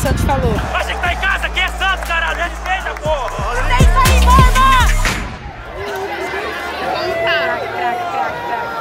Santos falou. Acha que tá em casa? Quem é Santos, caralho? Respeita, porra! É isso aí, mama! Craque, craque, craque, craque.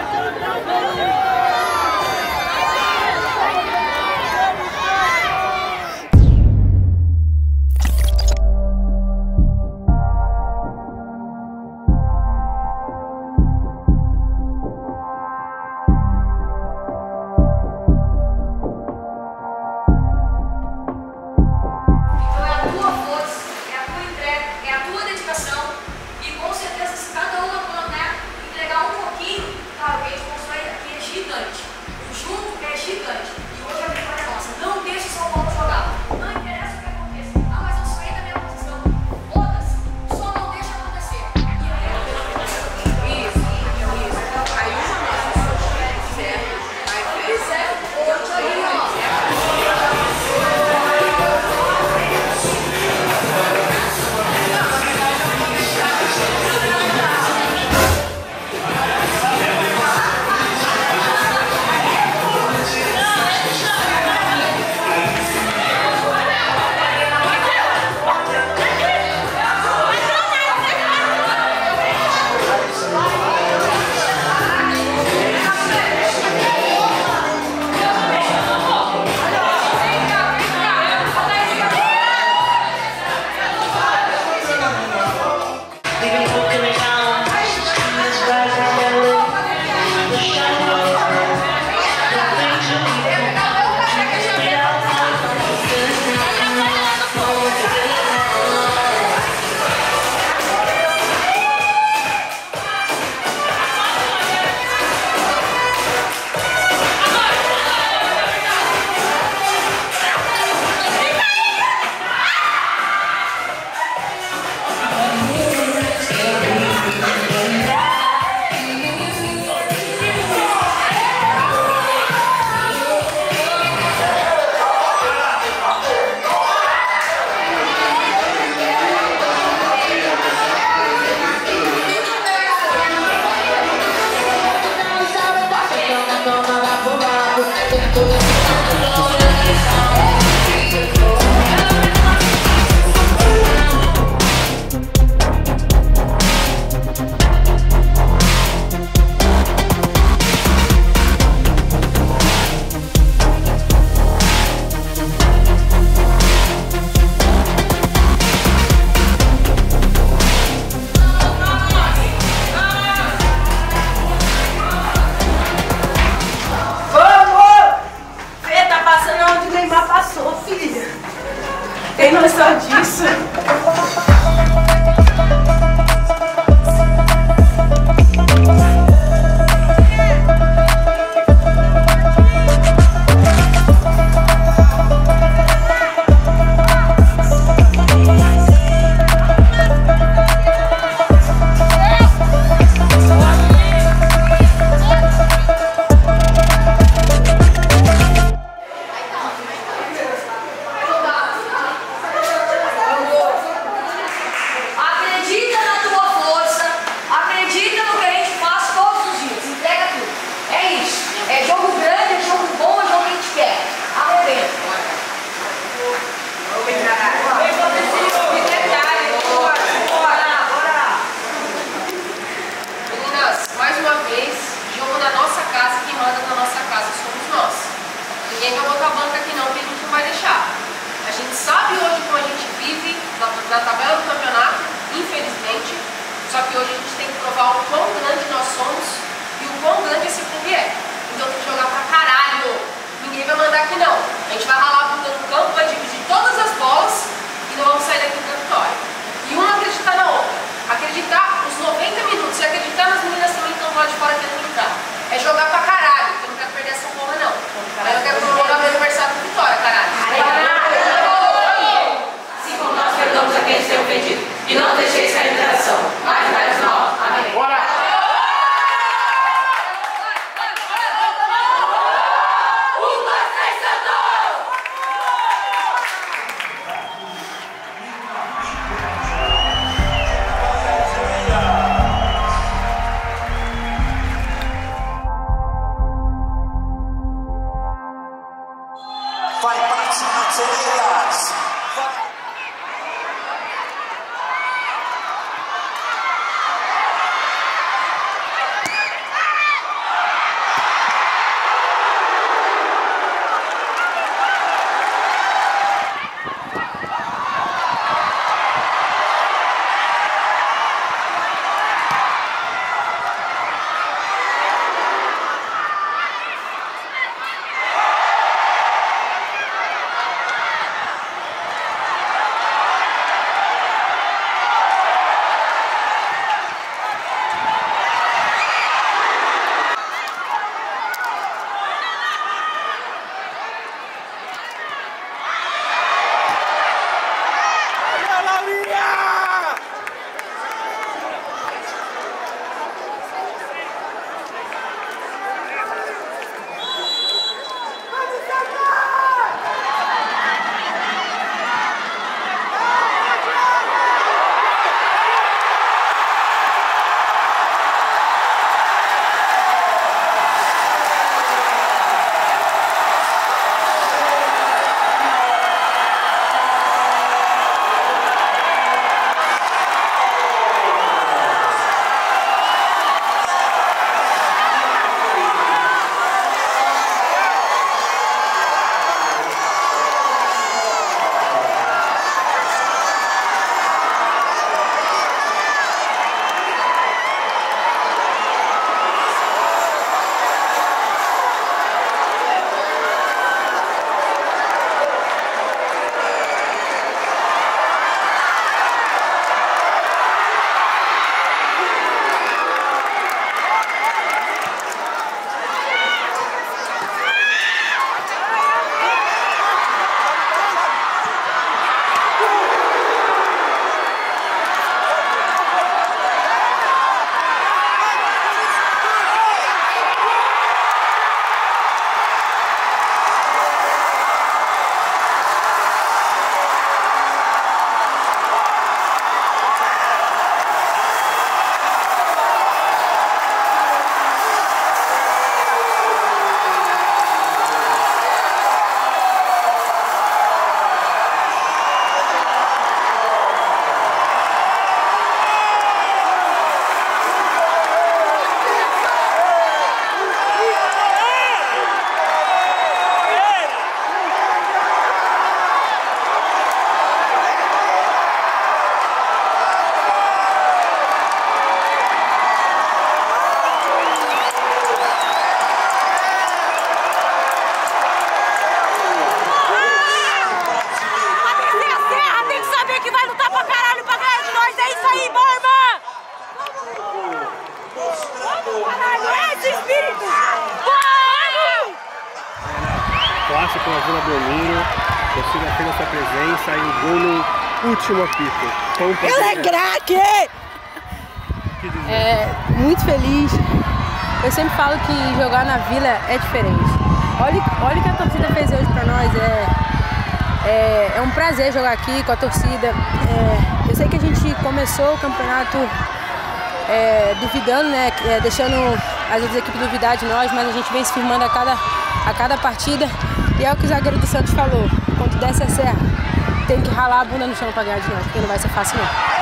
Tem noção disso? Ninguém vai botar a banca aqui não, que a gente não vai deixar. A gente sabe hoje como a gente vive na tabela do campeonato, infelizmente, só que hoje a gente tem que provar o quão grande nós somos e o quão grande esse clube é. Então tem que jogar pra caralho. Ninguém vai mandar aqui não. A gente vai ralar por todo o campo, vai dividir todas as bolas e não vamos sair daqui com a vitória. E uma acreditar na outra. Acreditar os 90 minutos e acreditar nas meninas também que estão lá de fora querendo lutar. É jogar pra caralho, eu não quero perder essa porra não. Eu quero comemorar meu aniversário com vitória, caralho. Assim como nós perdoamos a quem se tem ofendido. E não deixeis cair em tentação, mas dai-nos mal. Amém. Bora! Vai partir. Clássico na Vila Belmiro, torcida fez a sua presença e o gol no último apito. Ela é craque! Muito feliz. Eu sempre falo que jogar na Vila é diferente. Olha o que a torcida fez hoje pra nós. É um prazer jogar aqui com a torcida. Eu sei que a gente começou o campeonato duvidando, né? Deixando as outras equipes duvidar de nós, mas a gente vem se firmando a cada partida. E é o que o zagueiro do Santos falou: quando desce a serra, tem que ralar a bunda no chão pra ganhar de nós, porque não vai ser fácil não.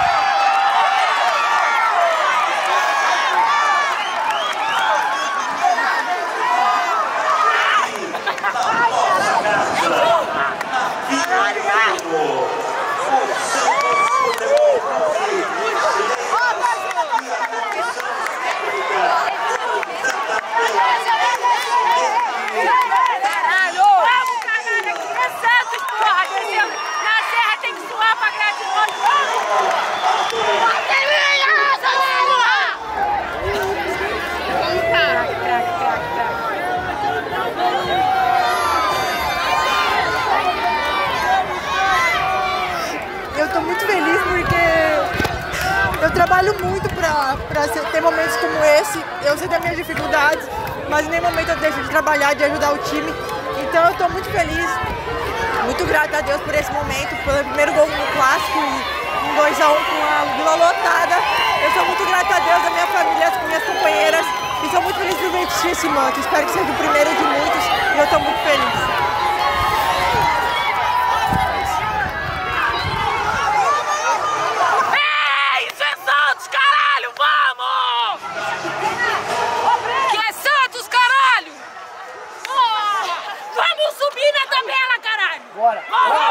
Eu trabalho muito para ter momentos como esse. Eu sei das minhas dificuldades, mas em nenhum momento eu deixo de trabalhar, de ajudar o time. Então eu estou muito feliz, muito grata a Deus por esse momento, pelo primeiro gol no clássico e um 2-1 com a Vila lotada. Eu sou muito grata a Deus, a minha família, as minhas companheiras, e sou muito feliz por vestir esse manto. Espero que seja o primeiro de muitos e eu estou muito feliz. tabela, caralho! Bora!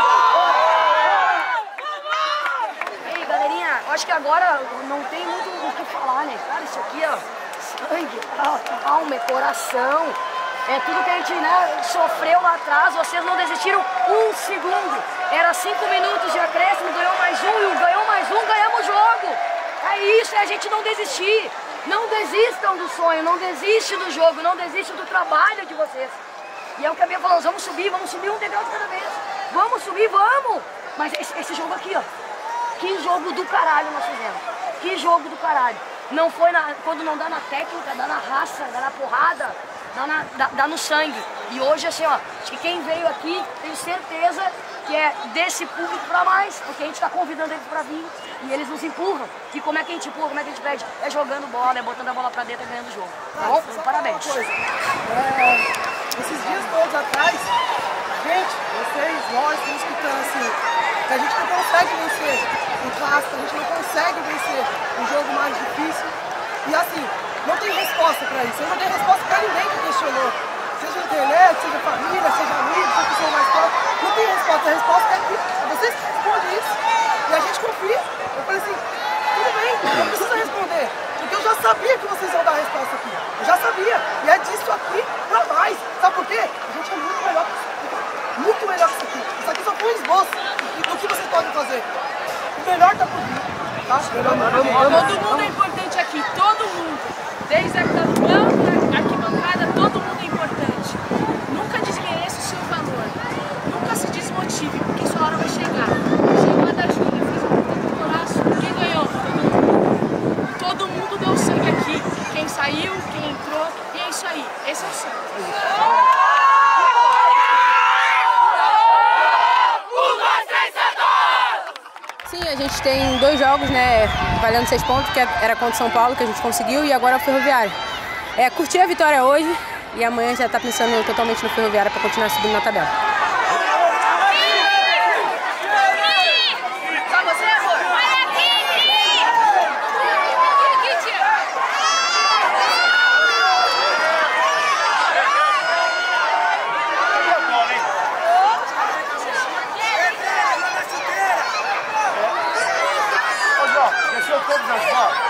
Ei, galerinha, acho que agora não tem muito o que falar, né? Cara, isso aqui, ó, sangue, alma, coração, é tudo que a gente, né, sofreu lá atrás. Vocês não desistiram um segundo. Era 5 minutos de acréscimo, ganhou mais um, ganhamos o jogo. É isso, é a gente não desistir. Não desistam do sonho, não desiste do jogo, não desiste do trabalho de vocês. E é o que a Bia falou, vamos subir um degrau de cada vez. Vamos subir, vamos! Mas esse jogo aqui, ó, que jogo do caralho nós fizemos. Que jogo do caralho. Não foi quando não dá na técnica, dá na raça, dá na porrada, dá no sangue. E hoje, assim, ó, acho que quem veio aqui, tenho certeza que é desse público pra mais, porque a gente tá convidando eles pra vir e eles nos empurram. E como é que a gente empurra, como é que a gente pede? É jogando bola, é botando a bola pra dentro e ganhando o jogo. Tá bom? Parabéns. Esses dias todos atrás, gente, vocês, nós, estamos escutando assim, que a gente não consegue vencer um clássico, a gente não consegue vencer um jogo mais difícil. E assim, não tem resposta pra isso, eu não tenho resposta pra ninguém que questionou. Seja internet, seja família, seja amigo, seja pessoa mais próxima, não tem resposta. A resposta é aqui, vocês respondem isso. E a gente confia. Eu falei assim, tudo bem, não precisa responder. Porque eu já sabia que vocês iam dar a resposta aqui. Eu já sabia. E é disso aqui pra mais. Sabe por quê? A gente é muito melhor que isso aqui. Muito melhor que isso aqui. Isso aqui só foi um esboço do que vocês podem fazer. O melhor tá por vir. Tá? Todo mundo é importante aqui, todo mundo. Desde a banco, arquibancada, todo mundo é importante. Nunca desmereça o seu valor. Nunca se desmotive, porque sua hora vai chegar. Chegou a da Júlia, fez um puta golaço. Quem ganhou? Todo mundo deu sangue aqui. Quem saiu, quem entrou. E é isso aí. Esse é o sangue. Sim, a gente tem 2 jogos, né, valendo 6 pontos, que era contra o São Paulo, que a gente conseguiu, e agora é o Ferroviário. Curti a vitória hoje e amanhã já tá pensando totalmente no Ferroviário para continuar subindo na tabela. Só você, amor? Olha aqui, tia! Ô, João, deixou todos as bolas.